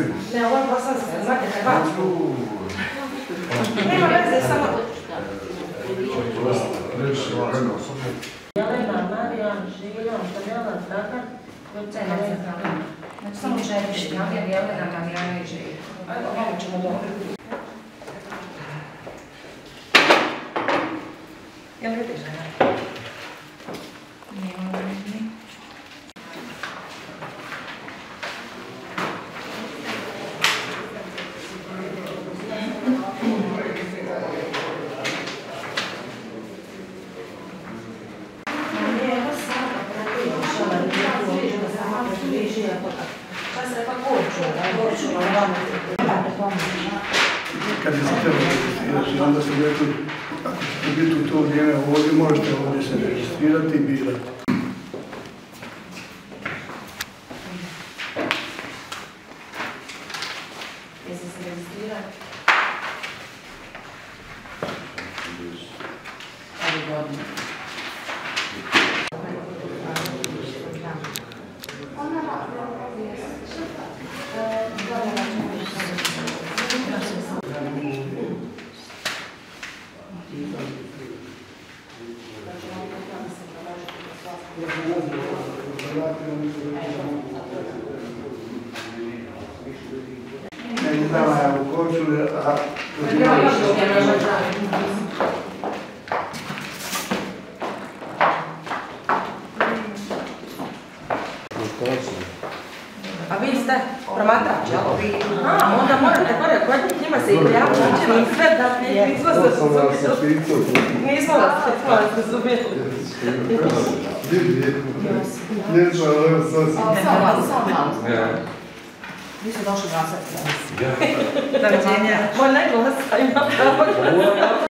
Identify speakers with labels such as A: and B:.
A: Ne, ovo je bosanska, znate Hrvatsku. Nema veze, samo...
B: Jelena, Marijan, Žiljan, Štadjela, Dragan,
A: Znači samo 4, Jelena, Marijana i Žiljan. Ajde, malo ćemo dobro. Jel vidiš žena? Nema vidi.
C: Kad je se trebalo registrirati, onda su rekli, ako ćete biti u to vrijeme ovdje, možete ovdje se registrirati i birati.
A: Jesi se registrirati? Ali godine.
C: Ne znam, ja u Korčuli, a...
A: A vi ste promatrač, jel? Onda morate kod njima se i prijaviti, će vam sve da nismo se razumijeli. Nismo vas razumijeli. Vi ste došli glasati. Doviđenja. Moj ne glasa ima pravo.